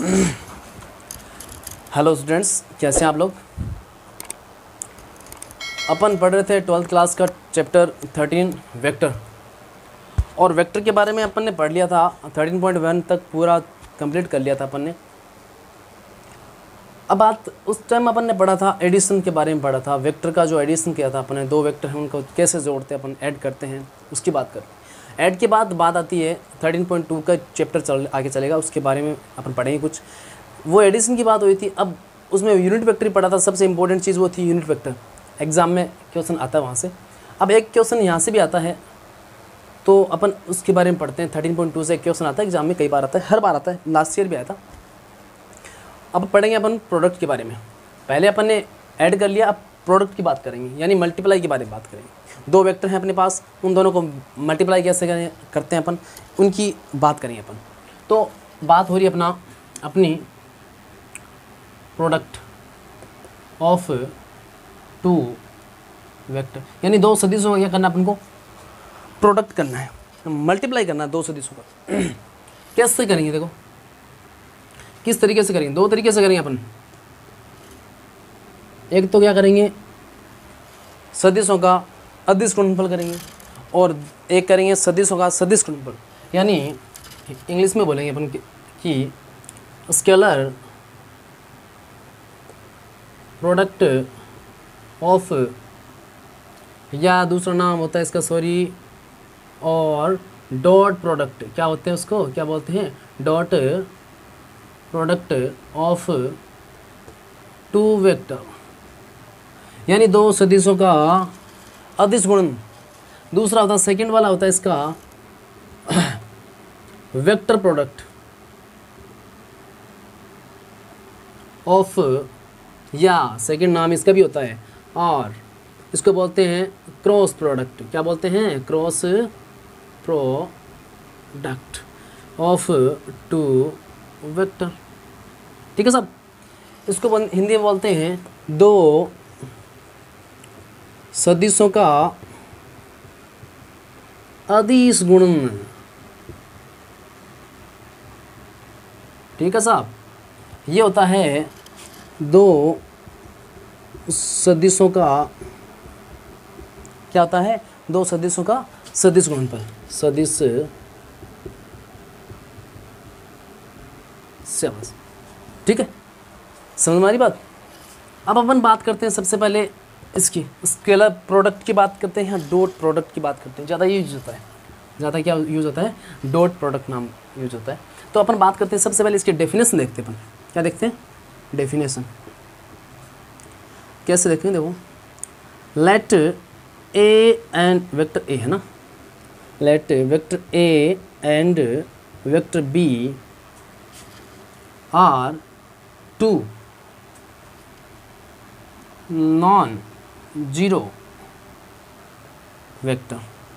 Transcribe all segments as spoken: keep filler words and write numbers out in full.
Hello students, कैसे हैं आप लोग। अपन पढ़ रहे थे ट्वेल्थ क्लास का चैप्टर थर्टीन वेक्टर, और वेक्टर के बारे में अपन ने पढ़ लिया था। थर्टीन पॉइंट वन तक पूरा कंप्लीट कर लिया था अपन ने। अब बात उस टाइम अपन ने पढ़ा था एडिशन के बारे में पढ़ा था। वेक्टर का जो एडिशन किया था अपन ने, दो वेक्टर हैं उनको कैसे जोड़ते हैं अपन, ऐड करते हैं, उसकी बात कर। ऐड के बाद बात आती है थर्टीन पॉइंट टू का चैप्टर चल आगे चलेगा, उसके बारे में अपन पढ़ेंगे कुछ। वो एडिशन की बात हुई थी। अब उसमें यूनिट वेक्टर ही पढ़ा था। सबसे इंपॉर्टेंट चीज़ वो थी यूनिट वेक्टर। एग्जाम में क्वेश्चन आता है वहाँ से। अब एक क्वेश्चन यहाँ से भी आता है, तो अपन उसके बारे में पढ़ते हैं। थर्टीन पॉइंट टू से एक क्वेश्चन आता है एग्जाम में, कई बार आता है, हर बार आता है, लास्ट ईयर भी आया था। अब पढ़ेंगे अपन प्रोडक्ट के बारे में। पहले अपन ने ऐड कर लिया, अब प्रोडक्ट की बात करेंगे, यानी मल्टीप्लाई के बारे में बात करेंगे। दो वेक्टर हैं अपने पास, उन दोनों को मल्टीप्लाई कैसे करें करते हैं अपन, उनकी बात करेंगे अपन। तो बात हो रही है अपना अपनी प्रोडक्ट ऑफ टू वेक्टर, यानी दो सदिशों का क्या करना है अपन को, प्रोडक्ट करना है, मल्टीप्लाई करना है दो सदिशों का। कैसे करेंगे, देखो किस तरीके से करेंगे। दो तरीके से करेंगे अपन। एक तो क्या करेंगे, सदिशों का अदिश गुणनफल करेंगे, और एक करेंगे सदिशों का सदिश गुणनफल, यानी इंग्लिश में बोलेंगे अपन कि स्केलर प्रोडक्ट ऑफ, या दूसरा नाम होता है इसका, सॉरी, और डॉट प्रोडक्ट। क्या होते हैं उसको, क्या बोलते हैं, dot product of two vector, यानी दो सदिशों का अदिश गुणन। दूसरा होता है, सेकंड वाला होता है इसका वेक्टर प्रोडक्ट ऑफ, या सेकंड नाम इसका भी होता है, और इसको बोलते हैं क्रॉस प्रोडक्ट। क्या बोलते हैं, cross product of two vector. ठीक है सब। इसको हिंदी में बोलते हैं दो सदिशों का अदिश गुणन। ठीक है साहब, ये होता है दो सदिशों का, क्या होता है, दो सदिशों का सदिश गुणनफल, सदिश शाबाश। ठीक है, समझ में आ रही बात। अब अपन बात करते हैं सबसे पहले इसकी स्केलर प्रोडक्ट की बात करते हैं, यहाँ डॉट प्रोडक्ट की बात करते हैं। ज़्यादा यूज होता है, ज़्यादा क्या यूज़ होता है, डॉट प्रोडक्ट नाम यूज होता है। तो अपन बात करते हैं, सबसे पहले इसकी डेफिनेशन देखते हैं अपन। क्या देखते हैं, डेफिनेशन कैसे देखेंगे, देखो, let a and vector a है ना, let vector a and vector b are two non zero vector,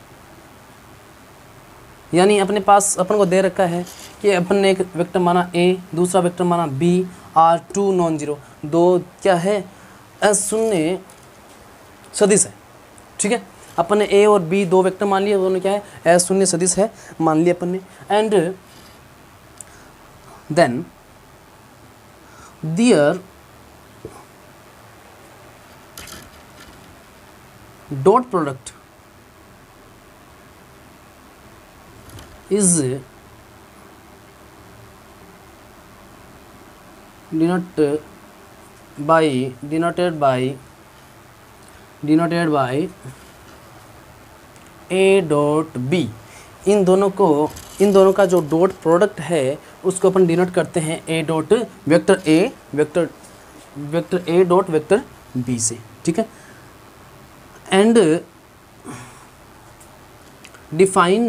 यानी अपने पास अपन को दे रखा है कि अपन ने एक वेक्टर माना ए, दूसरा वेक्टर माना b, are two non zero, दो क्या है, शून्य सदिश है। ठीक है, अपन ने ए और बी दो वेक्टर मान लिए, दोनों क्या है, एस शून्य सदिश है, मान लिया अपन ने। And then their dot product is denoted by denoted by denoted by a dot b. इन दोनों को, इन दोनों का जो डॉट प्रोडक्ट है उसको अपन डिनोट करते हैं a dot vector a vector vector a dot vector b से। ठीक है, एंड डिफाइन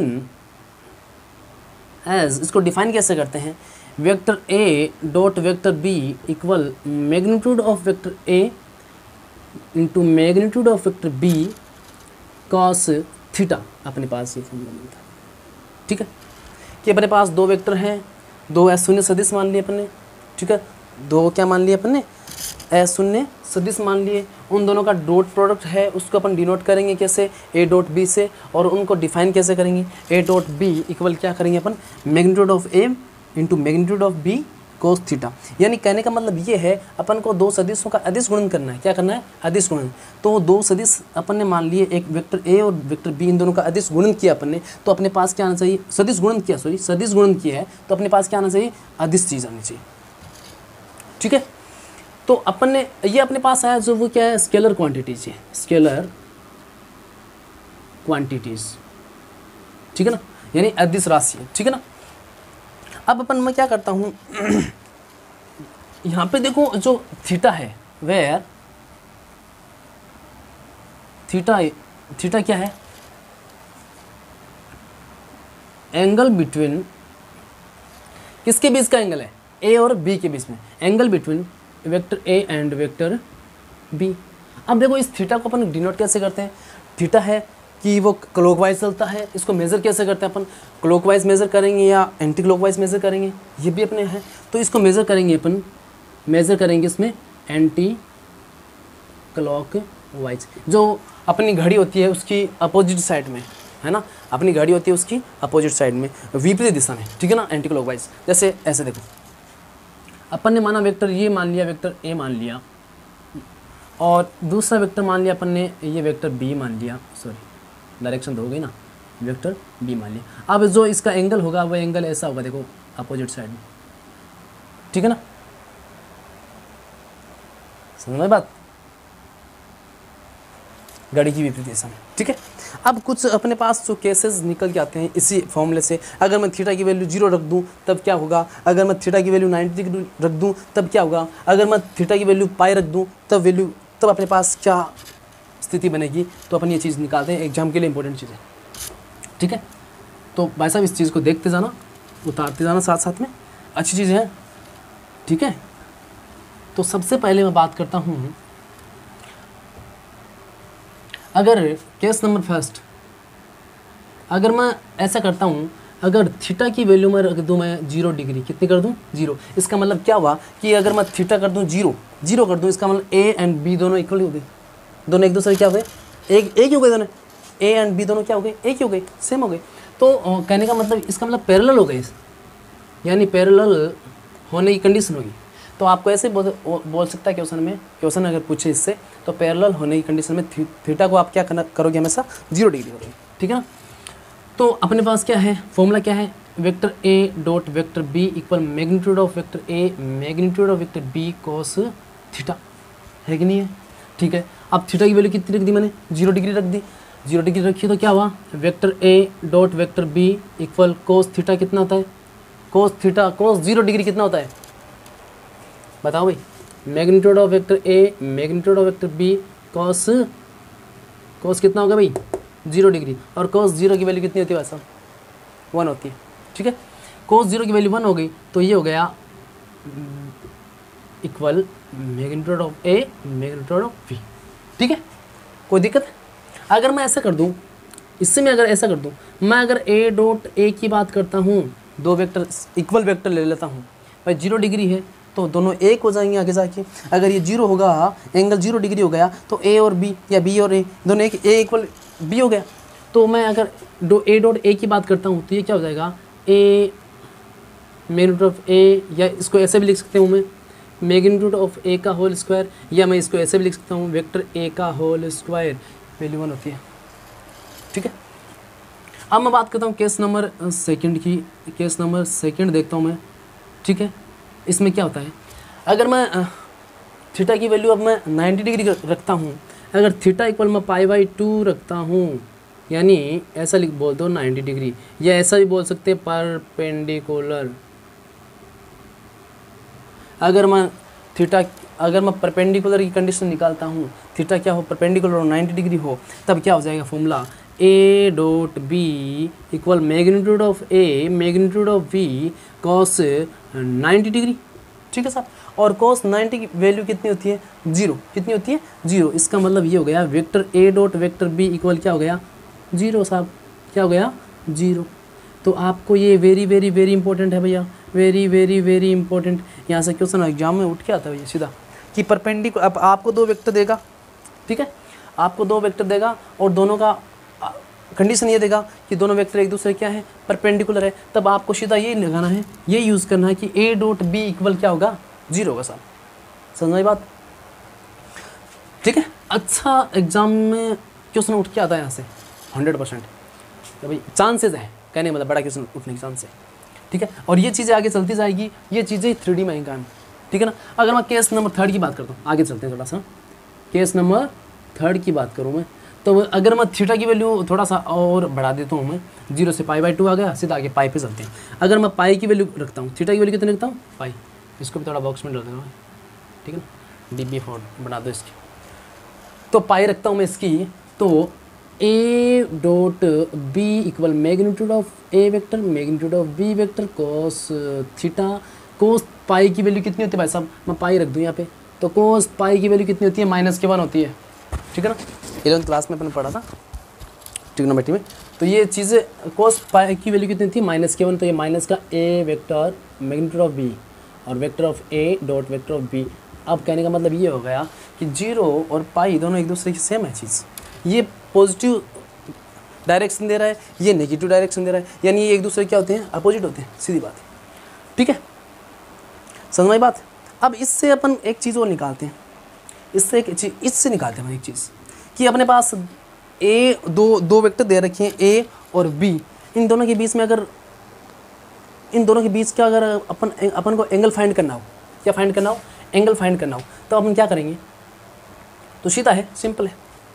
एज, इसको डिफाइन कैसे करते हैं, vector A dot vector b equal magnitude of vector a into magnitude of vector b cos theta. अपने पास ये फॉर्मूला मिलता है। ठीक है, कि अपने पास दो वेक्टर हैं, दो एस शून्य सदिश मान लिए अपन ने। ठीक है, दो क्या मान लिए अपन ने, एस शून्य सदिश मान लिए। उन दोनों का डॉट प्रोडक्ट है, उसको अपन डिनोट करेंगे कैसे, ए डॉट बी से, और उनको डिफाइन कैसे करेंगे, ए डॉट बी इक्वल क्या करेंगे अपन, magnitude of a into magnitude of b cos theta. यानी कहने का मतलब ये है अपन को दो सदिशों का अदिश गुणन करना है। क्या करना है? अदिश गुणन। तो दो सदिश अपन ने मान लिए, एक वेक्टर ए और वेक्टर बी, इन दोनों का अदिश गुणन किया अपन ने, तो अपने पास क्या आना चाहिए? सदिश गुणन किया, सॉरी सदिश गुणन किया है, तो अपने पास क्या आना चाहिए? अदिश चीज़ आनी चाहिए। ठीक है, तो अपन ने ये अपने पास आया जो वो क्या है? स्केलर क्वांटिटीज है, स्केलर क्वांटिटीज। ठीक है ना, यानी अदिश राशि। ठीक है ना। अब अपन मैं क्या करता हूँ यहाँ पे देखो जो थीटा है, वेयर थीटा थीटा क्या है? एंगल बिटवीन, किसके बीच का एंगल है? ए और बी के बीच में, angle between vector a and vector b. अब देखो इस थीटा को अपन डिनोट कैसे करते हैं? थीटा है कि वो क्लॉकवाइज चलता है, इसको मेज़र कैसे करते हैं अपन? क्लॉकवाइज मेज़र करेंगे या एंटी क्लॉकवाइज मेज़र करेंगे, ये भी अपने है। तो इसको मेज़र करेंगे अपन, मेज़र करेंगे इसमें एंटी क्लॉकवाइज। जो अपनी घड़ी होती है उसकी अपोजिट साइड में, है ना, अपनी घड़ी होती है उसकी अपोजिट साइड में, विपरीत दिशा में। ठीक है ना, एंटी क्लॉकवाइज। जैसे ऐसे देखो, अपन ने माना वेक्टर ये मान लिया, वेक्टर ए मान लिया, और दूसरा वेक्टर मान लिया अपन ने, ये वेक्टर बी मान लिया, सॉरी डायरेक्शन तो हो गई ना, वेक्टर बी मान लिया। अब जो इसका एंगल होगा वो एंगल ऐसा होगा, देखो अपोजिट साइड में। ठीक है ना, समझ में बात? घड़ी की विपरीत दिशा में। ठीक है, अब कुछ अपने पास जो केसेस निकल के आते हैं इसी फॉर्मूले से। अगर मैं थीटा की वैल्यू जीरो रख दूं तब क्या होगा? अगर मैं थीटा की वैल्यू नाइन्टी डिग्री रख दूं तब क्या होगा? अगर मैं थीटा की वैल्यू पाई रख दूं तब वैल्यू तब अपने पास क्या स्थिति बनेगी? तो अपन ये चीज़ निकालते हैं, एग्जाम के लिए इंपॉर्टेंट चीज़ है। ठीक है, तो भाई साहब इस चीज़ को देखते जाना, उतारते जाना साथ साथ में, अच्छी चीज़ है। ठीक है, तो सबसे पहले मैं बात करता हूँ, अगर केस नंबर फर्स्ट, अगर मैं ऐसा करता हूँ, अगर थीटा की वैल्यू में रख दूँ मैं जीरो डिग्री, कितनी कर दूँ? जीरो। इसका मतलब क्या हुआ कि अगर मैं थीटा कर दूँ जीरो, जीरो कर दूँ, इसका मतलब ए एंड बी दोनों इक्वल हो गए, दोनों एक दूसरे क्या हो गए? एक एक ही हो गए, दोनों ए एंड बी दोनों क्या हो गए? एक ही हो गए, सेम हो गए। तो कहने का मतलब इसका मतलब पैरेलल हो गए, यानी पैरेलल होने की कंडीशन होगी। तो आपको ऐसे बोल बोल सकता है क्वेश्चन में, क्वेश्चन अगर पूछे इससे, तो पैरेलल होने की कंडीशन में थी, थीटा को आप क्या करना करोगे? हमेशा जीरो डिग्री करोगे। ठीक है ना, तो अपने पास क्या है? फॉर्मूला क्या है? Vector A dot vector b equal magnitude of vector a magnitude of vector b cos theta, है कि नहीं है? ठीक है, अब थीटा की वैल्यू कितनी रख दी मैंने? जीरो डिग्री रख दी। जीरो डिग्री रखी तो क्या हुआ? वेक्टर ए dot vector b equal cos theta कितना होता है? Cos theta cos zero degree कितना होता है? बताओ भाई। Magnitude of vector a magnitude of vector b cos, cos कितना होगा भाई? Zero degree. और कॉस जीरो की वैल्यू कितनी होती है वैसा? वन होती है। ठीक है, कॉस जीरो की वैल्यू वन हो गई तो ये हो गया equal magnitude of A magnitude of b. ठीक है, कोई दिक्कत है? अगर मैं ऐसा कर दूं, इससे मैं अगर ऐसा कर दूं, मैं अगर ए डॉट ए की बात करता हूं, दो वेक्टर इक्वल वेक्टर ले लेता हूं भाई, जीरो डिग्री है तो दोनों एक हो जाएंगे आगे जाके। अगर ये जीरो होगा, एंगल जीरो डिग्री हो गया, तो ए और बी या बी और ए दोनों एक, ए इक्वल बी हो गया। तो मैं अगर डो ए डॉट ए की बात करता हूँ तो ये क्या हो जाएगा? ए मैग्नीट्यूड ऑफ ए, या इसको ऐसे भी लिख सकते हूँ मैं, मैग्नीट्यूड ऑफ ए का होल स्क्वायर, या मैं इसको ऐसे भी लिख सकता हूँ वेक्टर ए का होल स्क्वायर, वैल्यू वन होती है। ठीक है, अब मैं बात करता हूँ केस नंबर सेकंड की। केस नंबर सेकंड देखता हूँ मैं। ठीक है, इसमें क्या होता है? अगर मैं थीटा की वैल्यू अब मैं नाइन्टी डिग्री रखता हूँ, अगर थीटा इक्वल मैं पाई बाई टू रखता हूँ, यानी ऐसा लिख बोल दो नाइन्टी डिग्री, या ऐसा भी बोल सकते हैं परपेंडिकुलर। अगर मैं थीटा अगर मैं परपेंडिकुलर की कंडीशन निकालता हूँ, थीटा क्या हो? परपेंडिकुलर हो, नाइन्टी डिग्री हो, तब क्या हो जाएगा formula? A dot b equal magnitude of A magnitude of b cos ninety degree. ठीक है साहब, और कॉस नाइन्टी की वैल्यू कितनी होती है? जीरो। कितनी होती है? जीरो। इसका मतलब ये हो गया वेक्टर ए डॉट वेक्टर बी इक्वल क्या हो गया? जीरो साहब। क्या हो गया? जीरो। तो आपको ये वेरी वेरी वेरी इंपॉर्टेंट है भैया, वेरी वेरी वेरी इंपॉर्टेंट। यहाँ से क्वेश्चन एग्जाम में उठ के आता है भैया सीधा कि परपेंडिकुलर, अब आपको दो वेक्टर देगा, ठीक है, आपको दो वेक्टर देगा और दोनों का कंडीशन ये देगा कि दोनों वेक्टर एक दूसरे क्या है, परपेंडिकुलर है, तब आपको सीधा ये लगाना है, ये यूज़ करना है कि ए डॉट बी इक्वल क्या होगा, जीरो होगा साहब। समझ में बात, ठीक है। अच्छा एग्जाम में क्वेश्चन उठ के आता है यहाँ से हंड्रेड परसेंट, तो भाई चांसेज है, कहने मतलब बड़ा क्वेश्चन उठने के चांस है, ठीक है। और ये चीज़ें आगे चलती जाएगी, ये चीज़ें थ्री डी में काम, ठीक है ना। अगर मैं केस नंबर थर्ड की बात करता हूँ, आगे चलते हैं थोड़ा सा, केस नंबर थर्ड की बात करूँ मैं, तो अगर मैं थीटा की वैल्यू थोड़ा सा और बढ़ा देता हूँ मैं, जीरो से पाई बाई टू आ गया, सीधा आगे पाई पे चलते हैं। अगर मैं पाई की वैल्यू रखता हूँ, थीटा की वैल्यू कितनी रखता हूँ, पाई, इसको भी थोड़ा बॉक्स में डाल देना, ठीक है ना, डी बी फोर बना दो इसकी, तो पाई रखता हूँ मैं इसकी, तो ए dot b equal magnitude of a vector magnitude of b vector cos theta, cos pi की वैल्यू कितनी होती है भाई साहब, मैं पाई रख दूँ यहाँ पे, तो कोस पाई की वैल्यू कितनी होती है, माइनस के वन होती है, ठीक है ना। इलेवंथ क्लास में अपन पढ़ा था ट्रिग्नोमेट्री में, तो ये चीज़ें कोस पाई की वैल्यू कितनी थी, माइनस के वन, तो ये माइनस का a vector magnitude of b और vector of A dot vector of b. अब कहने का मतलब ये हो गया कि जीरो और पाई दोनों एक दूसरे की सेम है चीज़, ये पॉजिटिव डायरेक्शन दे रहा है, ये नेगेटिव डायरेक्शन दे रहा है, यानी ये एक दूसरे क्या होते हैं, अपोजिट होते हैं, सीधी बात है, ठीक है। समझ में बात। अब इससे अपन एक चीज़ और निकालते हैं, इससे एक चीज इससे निकालते हैं एक चीज़ कि अपने पास ए दो दो वेक्टर दे रखे हैं ए और बी, इन दोनों के बीच में अगर इन दोनों के बीच का अगर अपन अपन को एंगल फाइंड करना हो, क्या फाइंड करना हो, एंगल फाइंड करना हो, तो अपन क्या करेंगे, तो सीधा है, सिंपल है,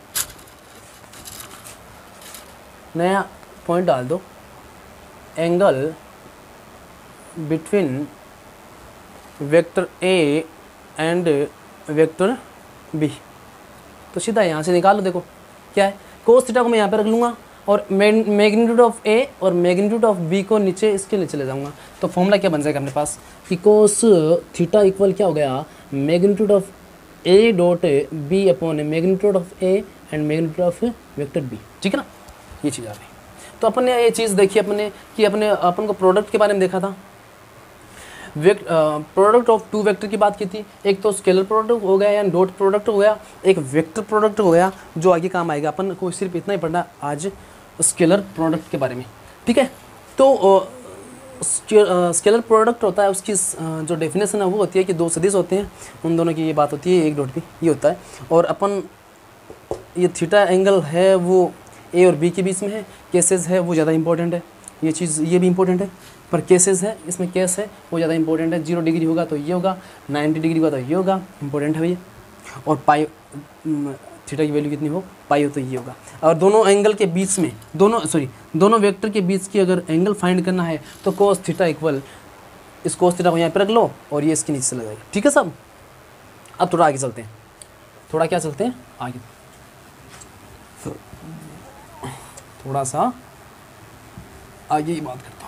नया पॉइंट डाल दो, angle between vector a and vector B, तो सीधा यहाँ से निकाल लो। देखो क्या है, कोस थीटा को मैं यहाँ पे रख लूँगा और मैग्नीट्यूड ऑफ ए और मैग्नीट्यूड ऑफ बी को नीचे इसके लिए चले जाऊँगा, तो फॉर्मूला क्या बन जाएगा अपने पास कि कोस थीटा इक्वल क्या हो गया, magnitude of A dot B upon magnitude of a and magnitude of vector b, ठीक है ना, ये चीज़ आ गई। तो अपन ने ये चीज़ देखी अपने कि अपने अपन को प्रोडक्ट के बारे में देखा था, vector product of two vector की बात की थी, एक तो स्केलर प्रोडक्ट हो गया या डॉट प्रोडक्ट हो गया, एक वेक्टर प्रोडक्ट हो गया जो आगे काम आएगा, अपन को सिर्फ इतना ही पढ़ना आज स्केलर प्रोडक्ट के बारे में, ठीक है। तो स्केलर प्रोडक्ट होता है, उसकी uh, जो डेफिनेशन है वो होती है कि दो सदिश होते हैं, उन दोनों की ये बात होती है, एक डॉट भी ये होता है, और अपन ये थीटा एंगल है वो ए और बी के बीच में है, केसेस है वो ज़्यादा इंपॉर्टेंट है, ये चीज़ ये भी इंपॉर्टेंट है, पर केसेस है इसमें केस है वो ज़्यादा इंपॉर्टेंट है, जीरो डिग्री होगा तो ये होगा, नाइन्टी डिग्री होगा तो ये होगा, इंपॉर्टेंट है भैया, और पाई थीटा की वैल्यू कितनी हो, पाई हो तो ये होगा। और दोनों एंगल के बीच में दोनों सॉरी दोनों वेक्टर के बीच की अगर एंगल फाइंड करना है तो कोस थीटा इक्वल, इस कोस थीटा को यहाँ पर रख लो और ये इसके नीचे चला जाएगा, ठीक है सब। अब थोड़ा आगे चलते हैं, थोड़ा क्या चलते हैं आगे, थोड़ा सा आगे ही बात करता हूँ।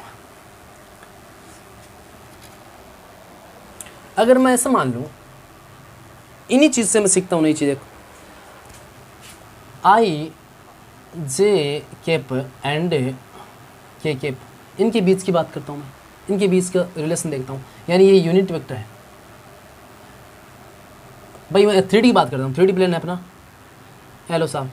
अगर मैं ऐसा मान लूँ, इन्हीं चीज़ से मैं सीखता हूँ नई चीज़ें, i j cap and k cap, इनके बीच की बात करता हूँ मैं, इनके बीच का रिलेशन देखता हूँ, यानी ये यूनिट वेक्टर है भाई। मैं थ्री डी की बात करता हूँ, थ्री डी प्लेन है अपना, हेलो साहब,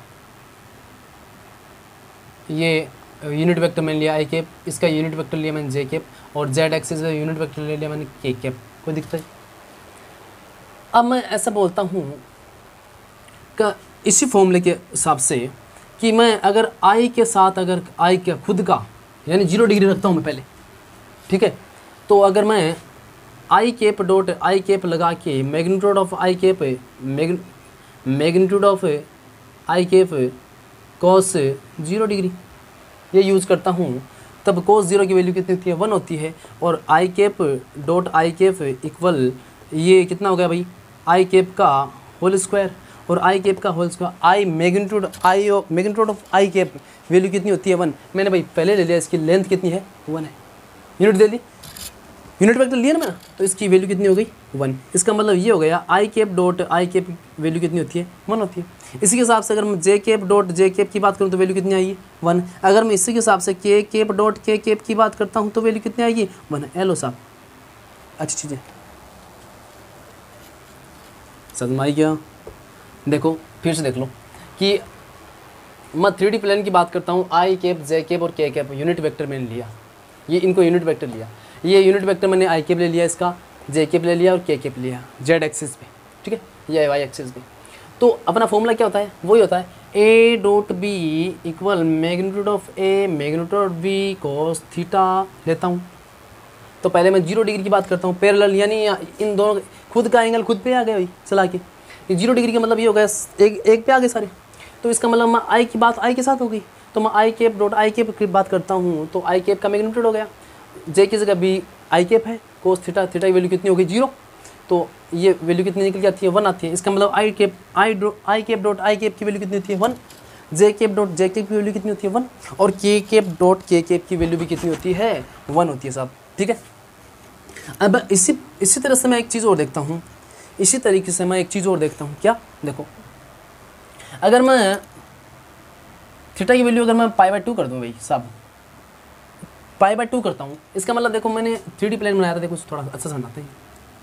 ये यूनिट वेक्टर मैंने लिया आई कैप, इसका यूनिट वेक्टर लिया मैंने जे कैप, और जेड एक्सिस यूनिट वेक्टर ले लिया मैंने के कैप, कोई दिक्कत है। अब मैं ऐसा बोलता हूँ कि इसी फॉर्मूले के हिसाब से कि मैं अगर आई के साथ अगर आई के खुद का यानी जीरो डिग्री रखता हूँ मैं पहले, ठीक है, तो अगर मैं i cap dot i cap लगा के magnitude of i cap magnitude of i cap cos zero degree ये यूज़ करता हूँ, तब कोस जीरो की वैल्यू कितनी होती है, वन होती है, और i cap dot i cap equal ये कितना हो गया भाई, आई कैप का होल स्क्वायर, और आई कैप का whole square, i magnitude i magnitude of i cap value कितनी होती है, वन। मैंने भाई पहले ले लिया, इसकी लेंथ कितनी है, वन है, यूनिट दे दी, यूनिट वेक्टर लिया ना मैंने, तो इसकी वैल्यू कितनी हो गई, वन। इसका मतलब ये हो गया i cap dot i cap value कितनी होती है, वन होती है। इसी के हिसाब से अगर मैं j cap dot j cap की बात करूँ तो वैल्यू कितनी आएगी, वन। अगर मैं इसी के हिसाब से के कैप डॉट के कैप की बात करता हूँ तो वैल्यू कितनी आएगी, वन। एलो साहब अच्छी चीज़ें समझ में आई क्या। देखो फिर से देख लो कि मैं थ्री डी प्लेन की बात करता हूँ, आई कैप जे कैप और के कैप यूनिट वेक्टर मैंने लिया, ये इनको यूनिट वेक्टर लिया, ये यूनिट वेक्टर मैंने आई कैप ले लिया, इसका जे कैप ले लिया और के कैप लिया जेड एक्सिस पे, ठीक है, ये वाई एक्सिस पे। तो अपना फॉर्मूला क्या होता है, वही होता है ए dot b equal magnitude of A magnitude of b cos theta लेता हूँ। तो पहले मैं जीरो डिग्री की बात करता हूँ, पैरेलल यानी इन दोनों खुद का एंगल खुद पे आ गया भाई चला के, ये जीरो डिग्री का मतलब ये हो गया एक एक पे आ गए सारे। तो इसका मतलब मैं आई की बात आई के साथ हो गई, तो मैं i cap dot i cap की बात करता हूँ, तो आई कैप का मैग्नीट्यूड हो गया, जे की जगह बी आई कैप है, कोस थीटा, थीटा की वैल्यू कितनी हो गई जीरो, तो ये वैल्यू कितनी निकल के आती है वन आती है। इसका मतलब i cap i dot i cap dot i cap की वैल्यू कितनी होती है one, j cap dot j cap की वैल्यू कितनी होती है वन, और k cap dot k cap की वैल्यू भी कितनी होती है वन होती है साहब, ठीक है। अब इसी इसी तरह से मैं एक चीज़ और देखता हूँ, इसी तरीके से मैं एक चीज़ और देखता हूँ, क्या देखो, अगर मैं थीटा की वैल्यू अगर मैं पाई बाय टू कर दूँ भाई साहब, पाई बाय टू करता हूँ, इसका मतलब देखो मैंने थ्री डी प्लेन बनाया था, देखो थोड़ा अच्छा समझाते हैं।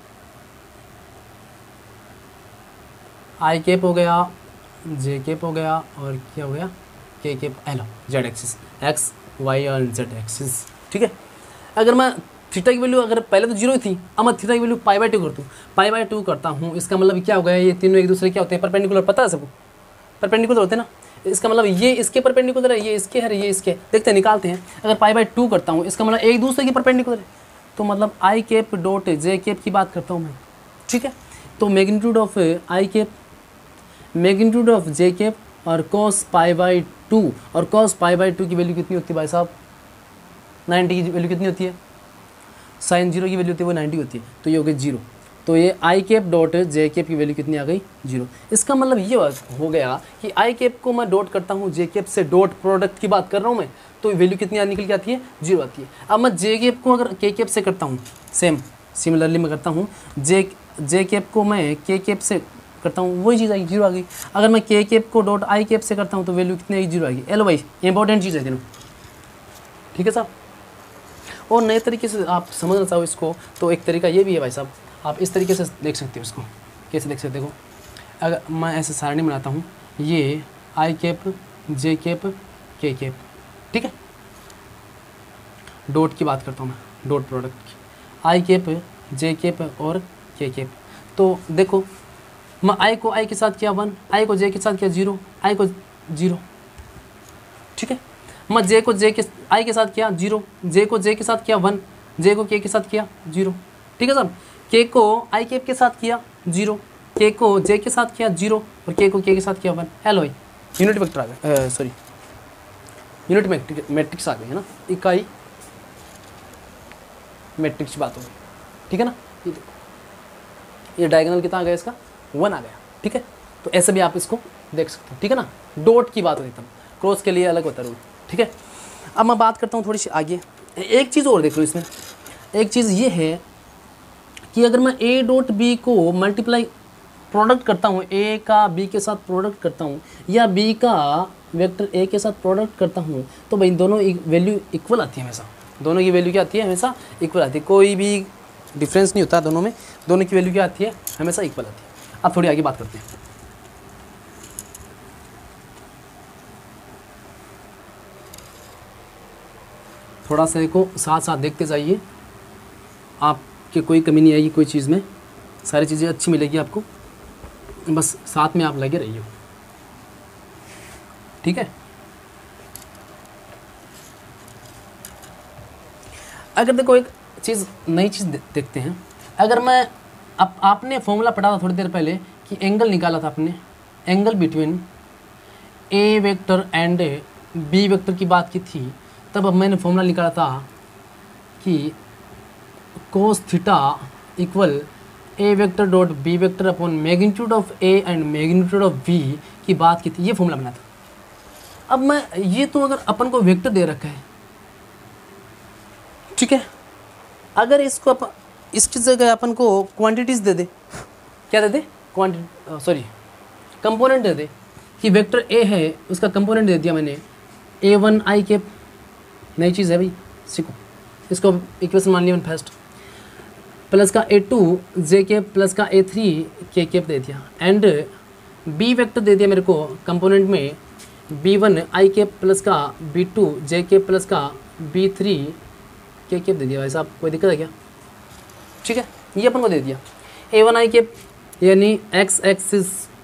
आई कैप हो गया, जे कैप हो गया और क्या हो गया k cap, l z axis, x y और जेड एक्सिस, ठीक है। अगर मैं थीटा की वैल्यू अगर पहले तो जीरो ही थी, अब मैं थीटा की वैल्यू पाई बाय टू करता हूँ, पाई बाय टू करता हूँ, इसका मतलब क्या हो गया, ये तीनों एक दूसरे क्या होते हैं परपेंडिकुलर, पता है सबको परपेंडिकुलर होते हैं ना। इसका मतलब ये इसके परपेंडिकुलर है, ये इसके है, ये इसके, देखते हैं निकालते हैं। अगर पाई बाय टू करता हूँ, इसका मतलब एक दूसरे के परपेंडिकुलर है, तो मतलब i cap dot j cap की बात करता हूँ मैं, ठीक है। तो magnitude of i cap magnitude of j cap और कॉस पाई बाय टू, और कॉस पाई बाय टू की वैल्यू कितनी होती है भाई साहब, नाइन्टी की वैल्यू कितनी होती है, साइन जीरो की वैल्यू होती है वो नाइन्टी होती है, तो ये हो गई जीरो। तो ये i cap dot j cap की वैल्यू कितनी आ गई जीरो। इसका मतलब ये हो गया कि आई कैप को मैं डॉट करता हूँ, जे कैप से डॉट प्रोडक्ट की बात कर रहा हूँ मैं, तो वैल्यू कितनी निकल के आती है जीरो आती है। अब मैं जे कैप को अगर के कैप से करता हूँ, सेम सिमिलरली मैं करता हूँ, जे जे कैप को मैं के कैप से करता हूँ, वही चीज़ आएगी जीरो आ गई। अगर मैं के cap co dot i cap से करता हूँ तो वैल्यू कितनी आएगी जीरो आएगी। एलो भाई इंपॉर्टेंट चीज़ है तीनों, ठीक है साहब। और नए तरीके से आप समझना चाहो इसको तो एक तरीका ये भी है भाई साहब, आप इस तरीके से देख सकते हो इसको, कैसे देख सकते हो, देखो अगर मैं ऐसे सारणी बनाता हूँ, ये i cap j cap k cap, ठीक है, डॉट की बात करता हूँ मैं, डॉट प्रोडक्ट की, आई कैप जे कैप और के कैप। तो देखो मैं आई को आई के साथ किया वन, आई को जे के साथ किया जीरो, आई को जीरो, ठीक है। मैं जे को जे के आई के साथ किया जीरो, जे को जे के साथ किया वन, जे को के के साथ किया जीरो, ठीक है साहब। के को आई कैप के साथ किया जीरो, के को जे के साथ किया जीरो और के को के के साथ किया वन। हेलो भाई यूनिट वेक्टर आ गए, सॉरी यूनिट मैट्रिक्स मैट्रिक्स आ गए है ना, इकाई मैट्रिक्स बात हो गई, ठीक है ना। ये देखो ये डायगोनल कितना आ गया, इसका वन आ गया, ठीक है। तो ऐसे भी आप इसको देख सकते हो, ठीक है ना। डॉट की बात होती तब, क्रॉस के लिए अलग होता है रूल, ठीक है। अब मैं बात करता हूँ थोड़ी सी आगे, एक चीज़ और देख लो इसमें, एक चीज़ ये है कि अगर मैं ए डॉट बी को मल्टीप्लाई प्रोडक्ट करता हूँ, ए का बी के साथ प्रोडक्ट करता हूँ या बी का वेक्टर ए के साथ प्रोडक्ट करता हूँ, तो भाई दोनों वैल्यू इक्वल आती है हमेशा, दोनों की वैल्यू क्या आती है हमेशा इक्वल आती है, कोई भी डिफरेंस नहीं होता दोनों में, दोनों की वैल्यू क्या आती है हमेशा इक्वल आती है। अब थोड़ी आगे बात करते हैं, थोड़ा सा को साथ साथ देखते जाइए, आपके कोई कमी नहीं आएगी कोई चीज़ में, सारी चीज़ें अच्छी मिलेगी आपको, बस साथ में आप लगे रहिए, ठीक है। अगर देखो एक चीज़ नई चीज़ देखते हैं, अगर मैं अब आपने फॉर्मूला पढ़ा था थोड़ी देर पहले कि एंगल निकाला था आपने, angle between a vector and b vector की बात की थी, तब अब मैंने फॉर्मूला निकाला था कि cos theta equal a vector dot B vector upon magnitude of a and magnitude of b की बात की थी, ये फॉर्मूला बना था। अब मैं ये तो अगर अपन को वेक्टर दे रखा है, ठीक है, अगर इसको अपन इसकी जगह अपन को क्वांटिटीज़ दे दे, क्या दे दे क्वांटिटी सॉरी कंपोनेंट दे दे, कि वेक्टर ए है उसका कंपोनेंट दे दिया मैंने ए वन आई कैप, नई चीज़ है भाई सीखो इसको, इक्वेशन मान लिया मैंने फर्स्ट, प्लस का ए टू जे कैप प्लस का ए थ्री के कैप दे दिया, एंड बी वेक्टर दे दिया मेरे को कंपोनेंट में बी वन आई के प्लस का बी टू जे के प्लस का बी थ्री के के दे दिया भाई साहब, कोई दिक्कत है क्या? ठीक है, ये अपन को दे दिया। ए वन आई के यानी एक्स एक्सिस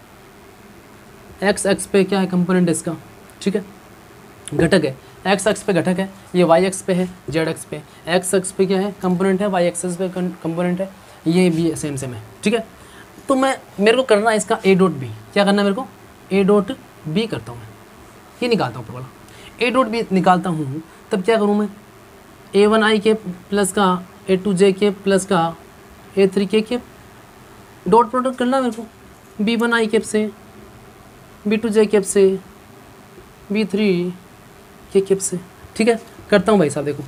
एक्स एक्स पे क्या है कंपोनेंट इसका, ठीक है, घटक है, एक्स एक्स पे घटक है, ये वाई एक्स पे है, जेड एक्स पे, एक्स एक्स पे क्या है कंपोनेंट है, वाई एक्स पे कंपोनेंट है, ये भी सेम सेम है, ठीक है। तो मैं मेरे को करना है इसका ए डॉट बी, क्या करना है मेरे को? ए डॉट बी करता हूँ मैं, ये निकालता हूँ वाला ए डॉट बी निकालता हूँ, तब क्या करूँ मैं? ए वन आई के प्लस का ए टू जे के प्लस का ए थ्री के के डॉट प्रोडक्ट करना है मेरे को, बी वन आई केप से बी टू जे केप से बी थ्री के केप से, ठीक है। करता हूँ भाई साहब, देखो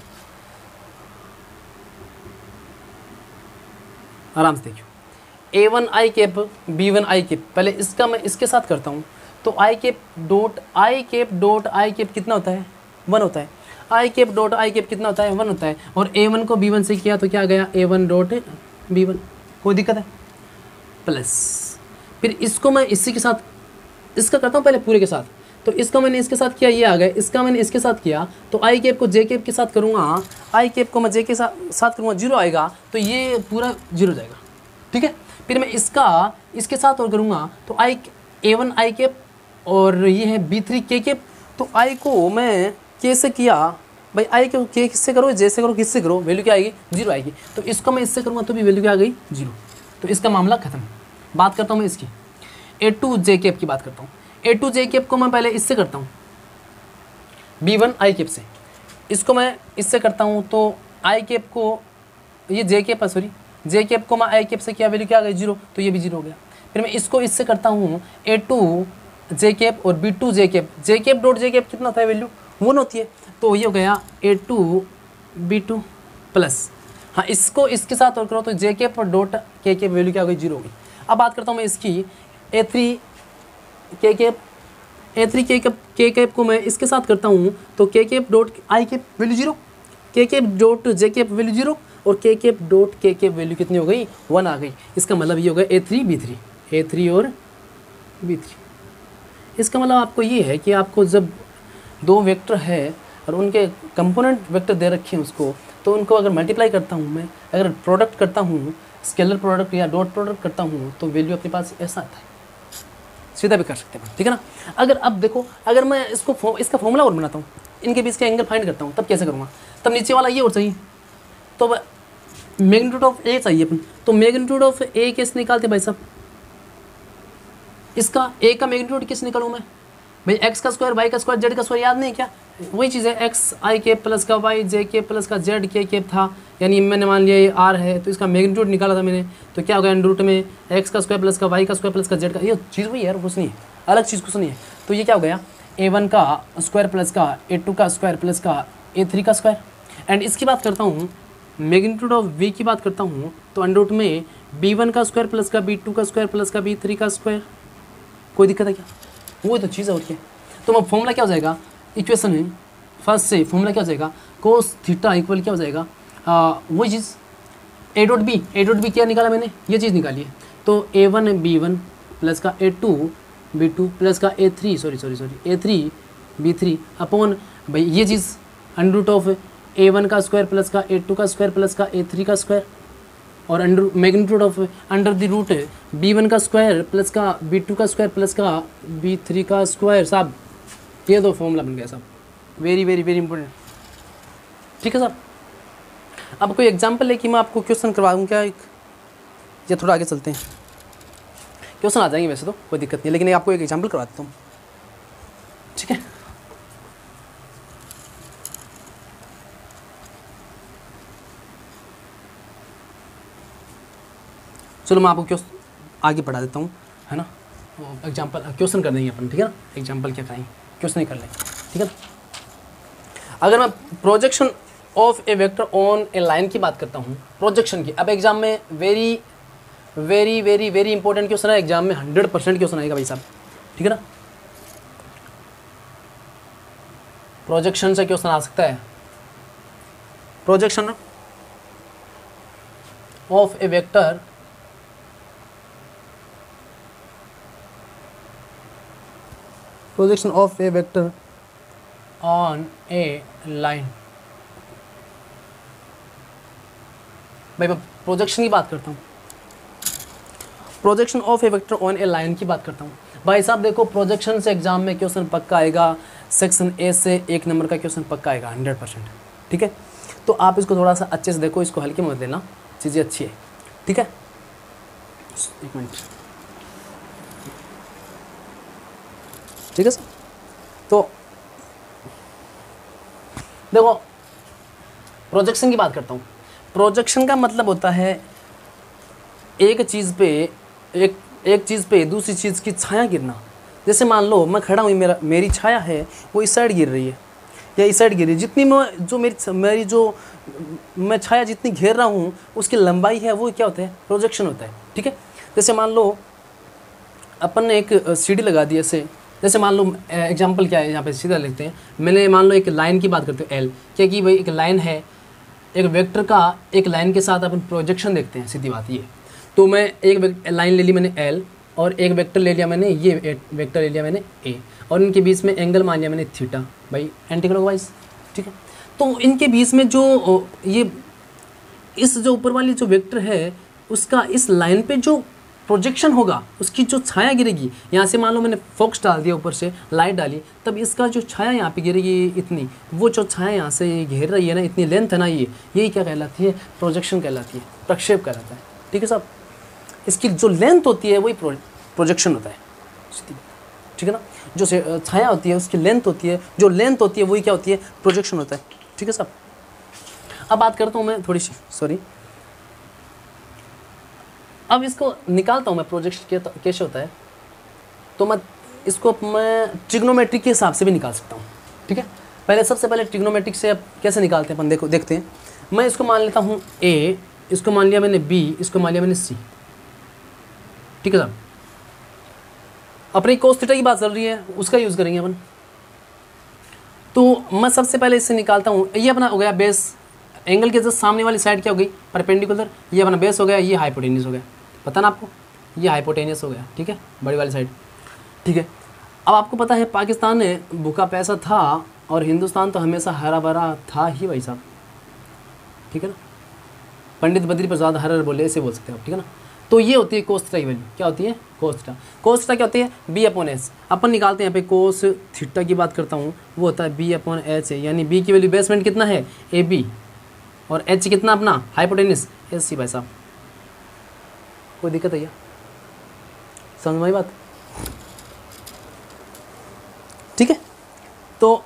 आराम से देखियो, a one i cap b one i cap, पहले इसका मैं इसके साथ करता हूँ, तो i cap dot I cap dot I cap कितना होता है? वन होता है। I cap dot I cap कितना होता है? वन होता है। और ए वन को बी वन से किया तो क्या गया? ए वन डॉट बी वन, कोई दिक्कत है? प्लस फिर इसको मैं इसी के साथ इसका करता हूँ पहले पूरे के साथ, तो इसका मैंने इसके साथ किया, ये आ गया, इसका मैंने इसके साथ किया, तो आई केप को जे केप के साथ करूँगा, आई केप को मैं जे के साथ साथ करूँगा, जीरो आएगा, तो ये पूरा जीरो जाएगा, ठीक है। फिर मैं इसका इसके साथ और करूँगा, तो आई ए वन आई केप और ये है बी थ्री के केप, तो आई को मैं के से किया भाई, आई को के किससे करो? जे से करो, किससे करो? वैल्यू क्या आएगी? जीरो आएगी। तो इसको मैं इससे करूँगा तो भी वैल्यू क्या आ गई? जीरो। तो इसका मामला खत्म। बात करता हूँ मैं इसकी ए टू जे केप की बात करता हूँ। ए टू जे केप को मैं पहले इससे करता हूँ, बी वन आई केप से, इसको मैं इससे करता हूँ, तो आई केप को ये जे केप है, सॉरी जे केप को मैं आई केप से किया, वैल्यू क्या आ गई? जीरो, तो ये भी जीरो हो गया। फिर मैं इसको इससे करता हूँ, ए टू जे केप और बी टू जे cap, J cap dot J cap कितना होता है? वैल्यू वन होती है, तो ये हो गया A two B two plus, हाँ इसको इसके साथ और करो तो जे केप और डॉट के केप वैल्यू क्या हो गई? जीरो हो गई। अब बात करता हूँ मैं इसकी ए थ्री के केप, ए थ्री के केप के केप को मैं इसके साथ करता हूँ, तो के केप डॉट आई cap value zero, K cap dot J cap value zero, और K cap dot K cap value कितनी हो गई? वन आ गई। इसका मतलब ये हो गया A three B three, A three और बी थ्री। इसका मतलब आपको ये है कि आपको जब दो वेक्टर है और उनके कंपोनेंट वेक्टर दे रखे हैं उसको, तो उनको अगर मल्टीप्लाई करता हूँ मैं, अगर प्रोडक्ट करता हूँ, स्केलर प्रोडक्ट या डॉट प्रोडक्ट करता हूँ, तो वैल्यू अपने पास ऐसा आता है, सीधा भी कर सकते हैं, ठीक है ना। अगर अब देखो, अगर मैं इसको फॉर्म इसका फॉर्मूला और बनाता हूँ, इनके बीच का एंगल फाइंड करता हूँ, तब कैसे करूँगा? तब नीचे वाला ये और चाहिए, तो मैग्नीट्यूड ऑफ ए चाहिए अपन, तो मैग्नीट्यूड ऑफ ए कैसे निकालते भाई साहब? इसका ए का मैग्नीट्यूड किस निकालूँ मैं भाई? एक्स का स्क्वायर, वाई का स्क्वायर, जेड का स्क्वायर, याद नहीं क्या? वही चीज़ है, एक्स आई के प्लस का वाई जे के प्लस का जेड के केप था, यानी मैंने मान लिया ये आर है, तो इसका मैग्नीट्यूड निकाला था मैंने, तो क्या हो गया? अंडर रूट में एक्स का स्क्वायर प्लस का वाई का स्क्वायर प्लस का जेड का, ये चीज़ वही यार, कुछ नहीं है, अलग चीज़ कुछ नहीं है। तो ये क्या हो गया? ए वन का स्क्वायर प्लस का ए टू का स्क्वायर प्लस का ए थ्री का स्क्वायर। एंड इसकी बात करता हूँ, मैग्नीट्यूड ऑफ वी की बात करता हूँ, तो अंडर रूट में बी वन का स्क्वायर प्लस का बी टू का स्क्वायर प्लस का बी थ्री का स्क्वायर। कोई दिक्कत है क्या? वो तो चीज़ है और क्या। तो अब फॉर्मूला क्या हो जाएगा इक्वेशन में? फर्स्ट से फॉर्मूला क्या हो जाएगा? कोस थीटा इक्वल क्या हो जाएगा? वही चीज़ A dot B, A dot B क्या निकाला मैंने? ये चीज़ निकाली है, तो A one B one plus का ए टू बी टू प्लस का ए three sorry sorry sorry A three B three upon भाई ये चीज़ under root of A one का स्क्वायर प्लस का ए टू का स्क्वायर प्लस का ए थ्री का स्क्वायर, और under magnitude of under the root B one का स्क्वायर प्लस का बी टू का स्क्वायर प्लस का बी थ्री का स्क्वायर। साहब ये दो फॉर्मूला बन गया साहब, वेरी वेरी वेरी इंपॉर्टेंट, ठीक है साहब। अब कोई एग्जांपल है कि मैं आपको क्वेश्चन करवा दूँ क्या? एक या थोड़ा आगे चलते हैं, क्वेश्चन आ जाएंगे वैसे तो कोई दिक्कत नहीं, लेकिन आपको एक एग्जांपल करवा देता हूँ, ठीक है। चलो मैं आपको क्वेश्चन आगे पढ़ा देता हूँ, है ना। एग्जांपल क्वेश्चन कर देंगे अपन, ठीक है ना। एग्जांपल क्या करेंगे, क्वेश्चन ही कर लेंगे, ठीक है। अगर मैं projection of a vector on a line की बात करता हूँ, प्रोजेक्शन की, अब एग्जाम में very very very very important question है, एग्जाम में हंड्रेड परसेंट क्वेश्चन आएगा भाई साहब, ठीक है ना। प्रोजेक्शन से क्वेश्चन आ सकता है, projection of a vector projection of a vector on a line. भाई मैं प्रोजेक्शन की बात करता हूँ, projection of a vector on a line की बात करता हूँ। भाई साहब देखो, प्रोजेक्शन से एग्जाम में क्वेश्चन पक्का आएगा, सेक्शन ए से एक नंबर का क्वेश्चन पक्का आएगा हंड्रेड परसेंट। ठीक है, तो आप इसको थोड़ा सा अच्छे से देखो, इसको हल्के में मत लेना, चीज़ें अच्छी है। ठीक है, एक मिनट, ठीक है सर। तो देखो, प्रोजेक्शन की बात करता हूँ। प्रोजेक्शन का मतलब होता है एक चीज़ पे एक एक चीज़ पे दूसरी चीज़ की छाया गिरना। जैसे मान लो मैं खड़ा हूँ, मेरा मेरी छाया है वो इस साइड गिर रही है या इस साइड गिर रही है, जितनी मैं जो मेरी मेरी जो मैं छाया जितनी घेर रहा हूँ उसकी लंबाई है वो क्या होता है, प्रोजेक्शन होता है। ठीक है, जैसे मान लो अपन ने एक सीढ़ी लगा दी ऐसे, जैसे मान लो एग्जांपल क्या है यहाँ पे सीधा लिखते हैं, मैंने मान लो एक लाइन की बात करते हो एल, क्या कि भाई एक लाइन है, एक वेक्टर का एक लाइन के साथ अपन प्रोजेक्शन देखते हैं, सीधी बात ये। तो मैं एक लाइन ले ली मैंने एल और एक वेक्टर ले लिया मैंने, ये वेक्टर ले लिया मैंने ए, और इनके बीच में एंगल मान लिया मैंने थीटा, भाई एंटी क्लॉकवाइज। ठीक है, तो इनके बीच में जो ये इस जो ऊपर वाली जो वेक्टर है उसका इस लाइन पे जो प्रोजेक्शन होगा, उसकी जो छाया गिरेगी, यहाँ से मान लो मैंने फोकस डाल दिया, ऊपर से लाइट डाली, तब इसका जो छाया यहाँ पे गिरेगी इतनी, वो जो छाया यहाँ से घेर रही है ना, इतनी लेंथ है ना, ये यही क्या कहलाती है, प्रोजेक्शन कहलाती है, प्रक्षेप कहलाता है। ठीक है साहब, इसकी जो लेंथ होती है वही प्रो, प्रोजेक्शन होता है। ठीक है ना, जो छाया होती है उसकी लेंथ होती है, जो लेंथ होती है वही क्या होती है, प्रोजेक्शन होता है। ठीक है साहब, अब बात करता हूँ मैं थोड़ी सी, सॉरी, अब इसको निकालता हूँ मैं, प्रोजेक्शन कैसे होता है, तो मैं इसको मैं ट्रिग्नोमेट्रिक के हिसाब से भी निकाल सकता हूँ। ठीक है, पहले सबसे पहले ट्रिग्नोमेट्रिक से अब कैसे निकालते हैं अपन, देखो देखते हैं। मैं इसको मान लेता हूँ ए, इसको मान लिया मैंने बी, इसको मान लिया मैंने सी। ठीक है साहब, अपनी कोस थीटा की बात चल रही है, उसका यूज़ करेंगे अपन। तो मैं सबसे पहले इससे निकालता हूँ, ये अपना हो गया बेस, एंगल के जस्ट सामने वाली साइड क्या हो गई, परपेंडिकुलर, ये अपना बेस हो गया, ये हाइपोटेनियस हो गया, पता ना आपको, ये हाइपोटेनियस हो गया। ठीक है, बड़ी वाली साइड। ठीक है, अब आपको पता है पाकिस्तान में भूखा पैसा था और हिंदुस्तान तो हमेशा हरा भरा था ही भाई साहब। ठीक है ना, पंडित बद्री प्रसाद हर हर बोले, ऐसे बोल सकते हैं आप। ठीक है ना, तो ये होती है कोस थीटा की वैल्यू, क्या होती है, कोस थीटा। कोस थीटा क्या होती है, बी अपॉन एच। अपन निकालते हैं यहाँ पे, कोस थीटा की बात करता हूँ, वो होता है बी अपॉन एच है, यानी बी की वैल्यू बेसमेंट कितना है, ए बी, और एच कितना अपना हाइपोटेनियस, एस सी। भाई साहब कोई दिक्कत है क्या, समझ में बात। ठीक है, तो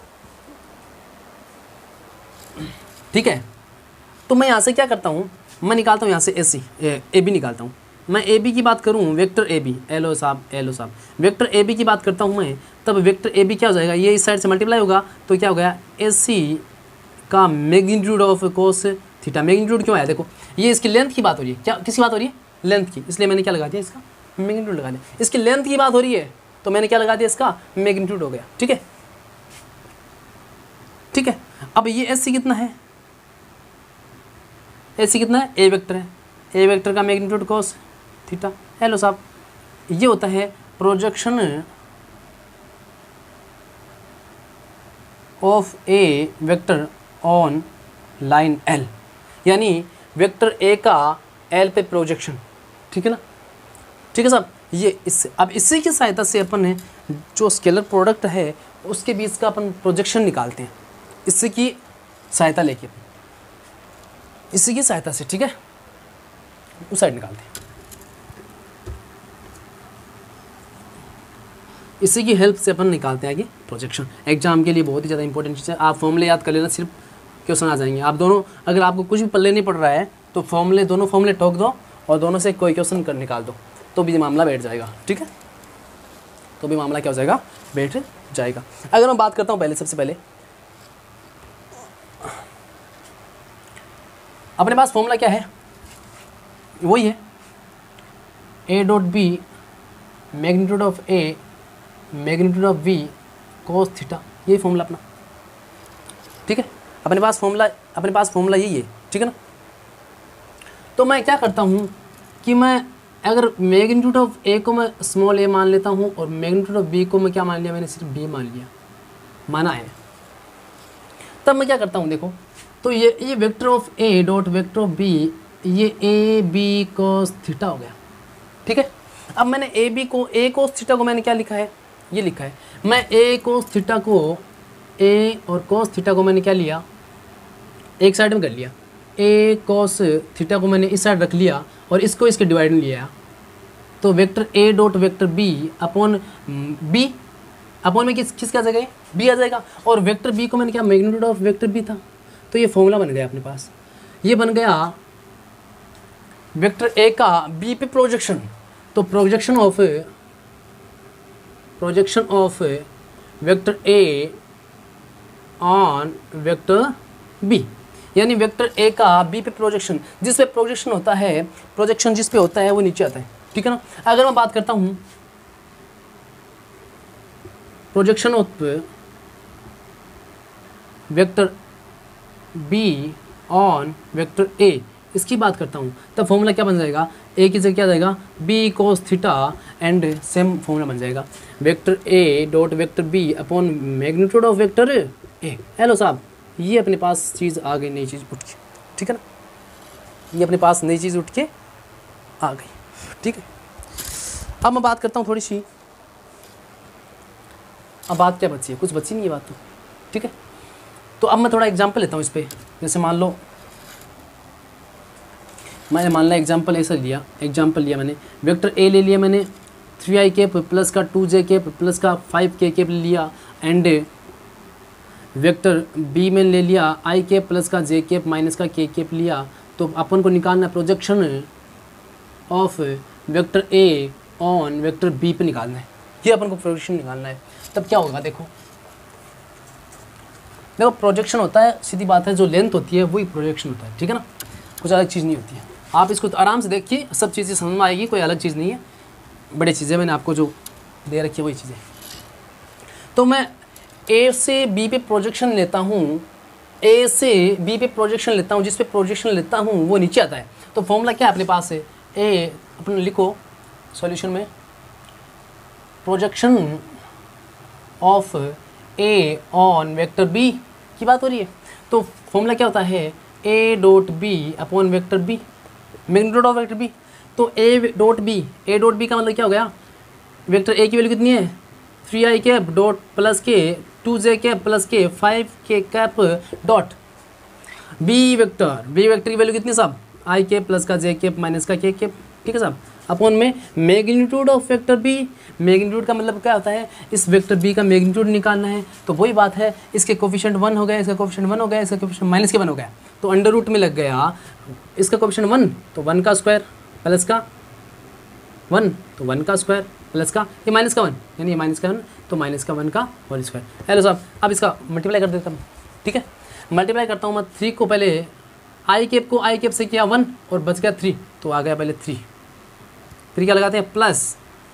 ठीक है, तो मैं यहाँ से क्या करता हूँ, मैं निकालता हूँ यहाँ से एस सी, ए बी निकालता हूँ। मैं ए बी की बात करूँ, vector A B, L O साहब, एल ओ साहब, वेक्टर ए बी की बात करता हूँ मैं, तब वेक्टर ए बी क्या हो जाएगा, ये इस साइड से मल्टीप्लाई होगा, तो क्या हो गया, एस सी का magnitude of cos theta. Magnitude क्यों आया, देखो ये इसकी लेंथ की बात हो रही है, क्या किसकी बात हो रही है, लेंथ की, इसलिए मैंने क्या लगा दिया, इसका मैग्नीट्यूड लगा दिया। इसकी लेंथ की बात हो रही है तो मैंने क्या लगा दिया, इसका मैग्नीट्यूड हो गया। ठीक है, ठीक है, अब ये एस सी कितना है, एस सी कितना है, ए वेक्टर है, ए वेक्टर का मैग्नीट्यूड कोस थीटा। हेलो साहब, ये होता है projection of a vector on line L, यानी वेक्टर ए का एल पे प्रोजेक्शन। ठीक है ना, ठीक है साहब, ये इस अब इसी की सहायता से अपन ने जो स्केलर प्रोडक्ट है उसके बीच का अपन प्रोजेक्शन निकालते हैं, इसी की सहायता लेके, इसी की सहायता से। ठीक है, उस साइड निकालते हैं, इसी की हेल्प से अपन निकालते हैं आगे प्रोजेक्शन। एग्जाम के लिए बहुत ही ज़्यादा इंपॉर्टेंट चीज़ है, आप फॉर्मूले याद कर लेना, सिर्फ क्वेश्चन आ जाएंगे। आप दोनों, अगर आपको कुछ भी पल्ले नहीं पड़ रहा है तो फॉर्मूले, दोनों फॉर्मूले ठोक दो और दोनों से कोई क्वेश्चन कर निकाल दो, तो भी मामला बैठ जाएगा। ठीक है, तो भी मामला क्या हो जाएगा, बैठ जाएगा। अगर मैं बात करता हूँ पहले, सबसे पहले अपने पास फॉर्मूला क्या है, वही है ए dot B magnitude of A magnitude of V cos theta, यही फॉर्मूला अपना। ठीक है, अपने पास फॉर्मूला अपने पास फॉर्मूला यही है। ठीक है ना, तो मैं क्या करता हूँ कि मैं अगर मैग्नीट्यूड ऑफ ए को मैं स्मॉल ए मान लेता हूँ और मैग्नीट्यूड ऑफ बी को मैं क्या मान लिया, मैंने सिर्फ बी मान लिया, माना है, तब मैं क्या करता हूँ देखो, तो ये ये vector of A dot vector of B, ये ए बी कोस थीटा हो गया, ठीक है। अब मैंने ए बी को ए कोस थीटा को मैंने क्या लिखा है, ये लिखा है, मैं ए कोस थीटा को ए और कोस थीटा को मैंने क्या लिया, एक साइड में कर लिया, ए कोस थीटा को मैंने इस साइड रख लिया और इसको इसके डिवाइड में लिया, तो वेक्टर ए dot vector B upon B, upon में किस किस क्या आ जाएगा, बी आ जाएगा, और वेक्टर बी को मैंने क्या, मैग्नीट्यूड ऑफ वेक्टर बी था, तो ये फॉर्मूला बन गया अपने पास, ये बन गया वेक्टर ए का बी पे प्रोजेक्शन, तो projection of projection of vector A on vector B, यानी वेक्टर ए का बी पे प्रोजेक्शन, जिस पे प्रोजेक्शन होता है, प्रोजेक्शन जिस पे होता है वो नीचे आता है, ठीक है ना। अगर मैं बात करता हूँ projection of vector B on vector A, इसकी बात करता हूँ, तब फॉर्मूला क्या बन जाएगा, ए की जगह क्या जाएगा, B cos theta, and same formula बन जाएगा vector A dot vector B upon magnitude of vector A. Hello साहब, ये अपने पास चीज़ आ गई, नई चीज़ उठ के, ठीक है ना, ये अपने पास नई चीज़ उठ के आ गई, ठीक है। अब मैं बात करता हूँ थोड़ी सी, अब बात क्या बची है, कुछ बची नहीं है बात तो, ठीक है। तो अब मैं थोड़ा एग्जांपल लेता हूँ इस पर, जैसे मान लो मैंने मान लिया एग्जांपल ऐसा लिया, एग्जांपल लिया मैंने, वेक्टर ए ले लिया मैंने थ्री आई केप प्लस का टू जे केप प्लस का फाइव के केप ले लिया, एंड वेक्टर बी में ले लिया आई केप प्लस का जे केप माइनस का के केप लिया, तो अपन को निकालना projection of vector A on vector B पे निकालना है, ये अपन को प्रोजेक्शन निकालना है। तब क्या होगा देखो, देखो प्रोजेक्शन होता है, सीधी बात है, जो लेंथ होती है वही प्रोजेक्शन होता है, ठीक है ना, कुछ अलग चीज़ नहीं होती है। आप इसको आराम से देखिए, सब चीज़ें समझ में आएगी, कोई अलग चीज़ नहीं है, बड़ी चीज़ें मैंने आपको जो दे रखी है वही चीज़ें। तो मैं ए से बी पे प्रोजेक्शन लेता हूँ, ए से बी पे प्रोजेक्शन लेता हूँ, जिस पे प्रोजेक्शन लेता हूँ वो नीचे आता है, तो फॉर्मूला क्या है अपने पास है, ए अपने लिखो सॉल्यूशन में, projection of A on vector B की बात हो रही है, तो फॉर्मूला क्या होता है, ए dot B upon vector B, magnitude of vector B, तो ए dot B, A dot B का मतलब क्या हो गया, वेक्टर ए की वैल्यू कितनी है, three I cap dot plus के टू जे कैप प्लस के five K cap dot B vector, B vector की वैल्यू कितनी साहब, आई कैप प्लस का जे कैप माइनस का के कैप, ठीक है साहब, अपॉन में magnitude of vector B, magnitude का मतलब क्या होता है, इस वेक्टर बी का मैग्नीट्यूड निकालना है, तो वही बात है, इसके कोफिशिएंट वन हो गया, इसका कोफिशिएंट वन हो गया, इसका कोफिशिएंट माइनस के वन हो गया, तो अंडर रूट में लग गया, इसका कोफिशिएंट वन, तो वन का स्क्वायर प्लस का वन, तो वन का स्क्वायर प्लस का ये माइनस का वन, यानी ये माइनस का वन, तो माइनस का वन का होल स्क्वायर। हेलो साहब, अब इसका मल्टीप्लाई कर देता हूँ, ठीक है, मल्टीप्लाई करता हूँ मैं, थ्री को पहले आई कैप को आई कैप से किया वन और बच गया थ्री, तो आ गया पहले थ्री, फिर क्या लगाते हैं प्लस,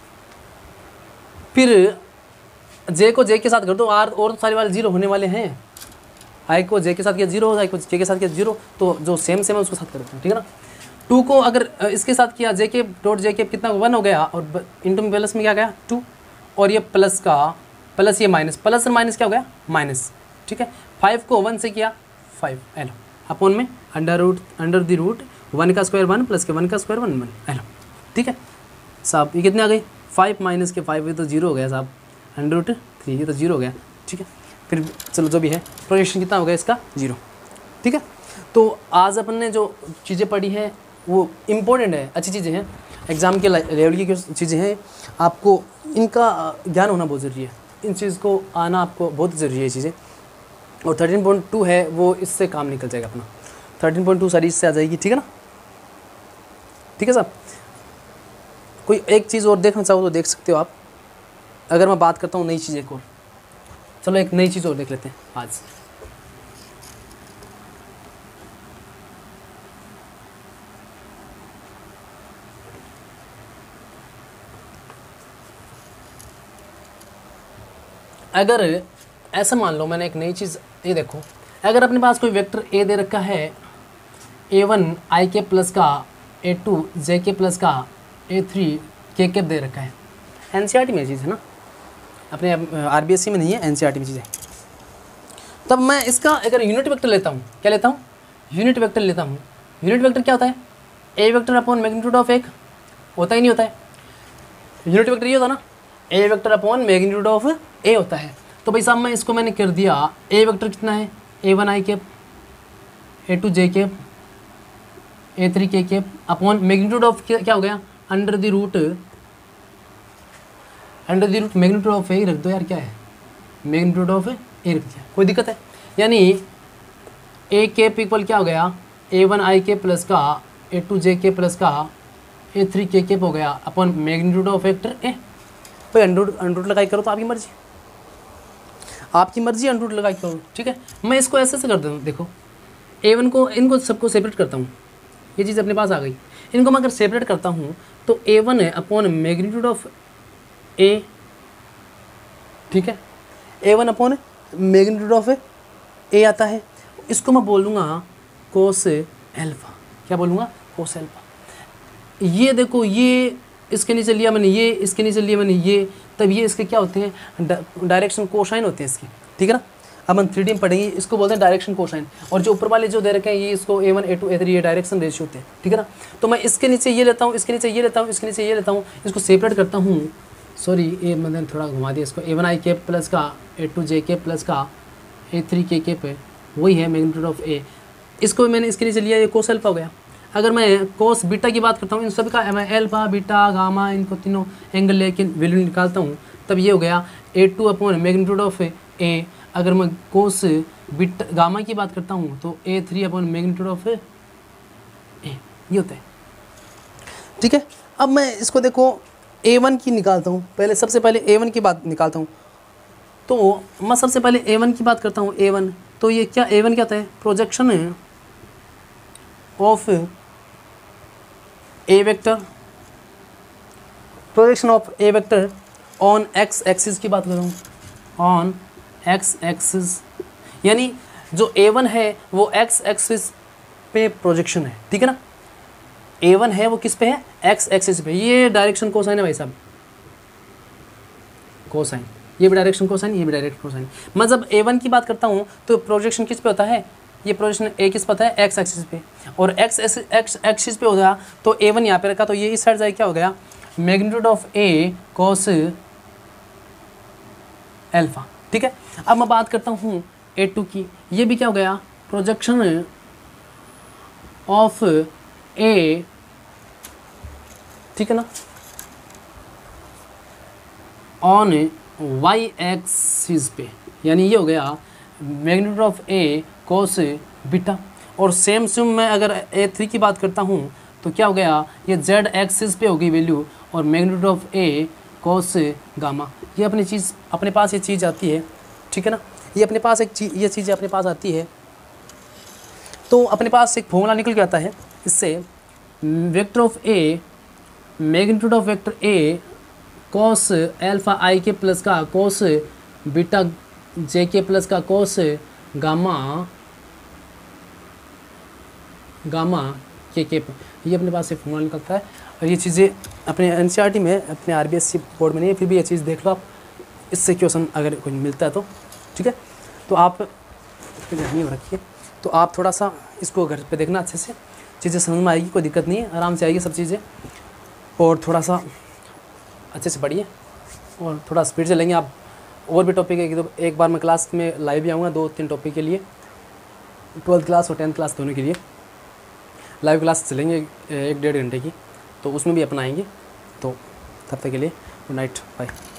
फिर जे को जे के साथ कर दो, आर और सारे वाले जीरो होने वाले हैं, आई को जे के साथ किया जीरो, आई को जे के साथ किया जीरो, तो जो सेम सेम है उसको साथ कर देते हैं, ठीक है ना। टू को अगर इसके साथ किया जे के डॉट जे के कितना वन हो गया, और इंटू में प्लस में क्या गया टू, और ये प्लस का प्लस ये माइनस, प्लस और माइनस क्या हो गया माइनस, ठीक है। फाइव को वन से किया फाइव, एलो अपॉन में under root under the root one का स्क्वायर वन प्लस के वन का स्क्वायर वन वन, एलो, ठीक है साहब। ये कितने आ गई, फाइव माइनस के फाइव, ये तो जीरो हो गया साहब, अंडर रूट थ्री, ये तो जीरो हो गया, ठीक है। फिर चलो जो भी है, प्रोजेक्शन कितना हो गया इसका, जीरो, ठीक है। तो आज अपन ने जो चीज़ें पढ़ी है वो इम्पोर्टेंट है, अच्छी चीज़ें हैं, एग्ज़ाम के लेवल की चीज़ें हैं, आपको इनका ज्ञान होना बहुत ज़रूरी है, इन चीज़ को आना आपको बहुत ज़रूरी है ये चीज़ें। और थर्टीन पॉइंट टू है वो इससे काम निकल जाएगा अपना, थर्टीन पॉइंट टू सारी इससे आ जाएगी, ठीक है ना, ठीक है साहब। कोई एक चीज़ और देखना चाहो तो देख सकते हो आप, अगर मैं बात करता हूँ नई चीज़ें को, चलो एक नई चीज़ और देख लेते हैं आज। अगर ऐसा मान लो मैंने एक नई चीज़, ये देखो, अगर अपने पास कोई वेक्टर ए दे रखा है, A one I K plus का, ए टू जे के प्लस का, ए थ्री के कैप दे रखा है। एनसीईआरटी में चीज़ है ना, अपने आरबीएससी में नहीं है, एनसीईआरटी में चीज़ है। तब मैं इसका अगर यूनिट वेक्टर लेता हूँ, क्या लेता हूँ, यूनिट वेक्टर लेता हूँ। यूनिट वेक्टर क्या होता है, A vector upon magnitude of एक, होता ही नहीं होता है। यूनिट वेक्टर ये होता है ना, A vector upon magnitude of A होता है। तो भाई साहब मैं इसको मैंने कर दिया, ए वेक्टर कितना है, A one I cap, A two J cap, A three K cap upon magnitude of क्या हो गया, under the root, under the root magnitude of A रख दो यार, क्या है मैग्नीट्यूड ऑफ ए रख दिया, कोई दिक्कत है। यानी ए कैप इक्वल क्या हो गया, ए वन आई के प्लस का ए टू जे के प्लस का ए थ्री के कैप हो गया upon magnitude of vector A. भाई अंडर अंडर लगाई करो तो आपकी मर्जी, आपकी मर्जी अंडर लगाई करो, ठीक है। मैं इसको ऐसे से कर देता हूँ, देखो ए वन को, इनको सबको सेपरेट करता हूँ, ये चीज़ अपने पास आ गई। इनको मैं अगर सेपरेट करता हूँ तो ए वन है अपॉन मैग्नीट्यूड ऑफ ए, ठीक है, A one upon magnitude of A आता है। इसको मैं बोलूँगा कोस एल्फा, क्या बोलूँगा, कोस एल्फा। ये देखो, ये इसके नीचे लिया मैंने, ये इसके नीचे लिया मैंने, ये तब ये इसके क्या होते हैं, डायरेक्शन कोसाइन होते हैं इसके, ठीक है ना। अब हम थ्री डी में पढ़ेंगे, इसको बोलते हैं डायरेक्शन कोसाइन। और जो ऊपर वाले जो दे रखे हैं ये इसको A one A two A three ये डायरेक्शन रेशियो होते हैं, ठीक है ना। तो मैं इसके नीचे ये लेता हूँ, इसके नीचे ये लेता हूँ, इसके नीचे ये लेता हूँ, इसको सेपरेट करता हूँ। सॉरी ये मैंने थोड़ा घुमा दिया इसको, A one I K plus का ए टू जे के प्लस का ए थ्री के के पे, वही है मैग्नीट्यूड ऑफ ए। इसको मैंने इसके नीचे लिया, ये कोस एल्फा हो गया। अगर मैं कोस बीटा की बात करता हूँ, इन सब का मैं एल्फा बीटा गामा इनको तीनों एंगल लेके वैल्यू निकालता हूँ, तब ये हो गया A two upon magnitude of A. अगर मैं कोस बीटा गामा की बात करता हूँ तो A three upon magnitude of A, ये होता है, ठीक है। अब मैं इसको देखो ए वन की निकालता हूँ, पहले सबसे पहले ए वन की बात निकालता हूँ। तो मैं सबसे पहले ए वन की बात करता हूँ, ए वन तो ये क्या, ए वन क्या होता है, प्रोजेक्शन है of a vector, projection of a vector on X axis की बात कर रहा हूँ, ऑन एक्स एक्सिस। यानी जो ए वन है वो एक्स एक्सिस पे प्रोजेक्शन है, ठीक है ना। ए वन है वो किस पे है, एक्स एक्सिस पे। ये डायरेक्शन कोसाइन है भाई साहब, कोसाइन, ये भी डायरेक्शन कोसाइन, ये भी डायरेक्शन कोसाइन। मैं जब ए वन की बात करता हूँ तो प्रोजेक्शन किस पे होता है, ये प्रोजेक्शन ए किस पे होता है, एक्स एक्सिस पे, और एक्स एक्स एक्सिस पे हो गया तो ए वन यहाँ पे रखा तो ये इस साइड जाए, क्या हो गया, magnitude of A cos alpha, ठीक है। अब मैं बात करता हूँ ए टू की, ये भी क्या हो गया, प्रोजेक्शन ऑफ ए, ठीक है ना, ऑन वाई एक्सिस पे। यानी ये हो गया magnitude of A cos beta. और सेम सेम मैं अगर ए थ्री की बात करता हूँ तो क्या हो गया, ये जेड एक्सिस पे होगी वैल्यू, और magnitude of A cos gamma. ये अपनी चीज़ अपने पास ये चीज़ आती है, ठीक है ना। ये अपने पास एक चीज़, ये चीज़ अपने पास आती है, तो अपने पास एक फॉर्मूला निकल के आता है इससे, vector of A magnitude of vector A cos alpha I K plus का कॉस बीटा जे के प्लस का कॉस गामा गामा के के। ये अपने पास एक फॉर्मूला निकलता है। और ये चीज़ें अपने एनसीईआरटी में, अपने आरबीएससी बोर्ड में नहीं है, फिर भी ये चीज़ देख लो आप, इससे क्वेश्चन अगर कोई मिलता है तो, ठीक है। तो आप ध्यान में रखिए, तो आप थोड़ा सा इसको घर पे देखना, अच्छे से चीज़ें समझ में आएगी, कोई दिक्कत नहीं है, आराम से आएगी सब चीज़ें। और थोड़ा सा अच्छे से पढ़िए और थोड़ा स्पीड से लेंगे आप। और भी टॉपिक है कि तो एक बार मैं क्लास में लाइव भी आऊँगा, दो तीन टॉपिक के लिए, ट्वेल्थ क्लास और टेंथ क्लास दोनों के लिए लाइव क्लास चलेंगे एक डेढ़ घंटे की, तो उसमें भी अपनाएंगे। तो तब तक के लिए गुड नाइट, बाय।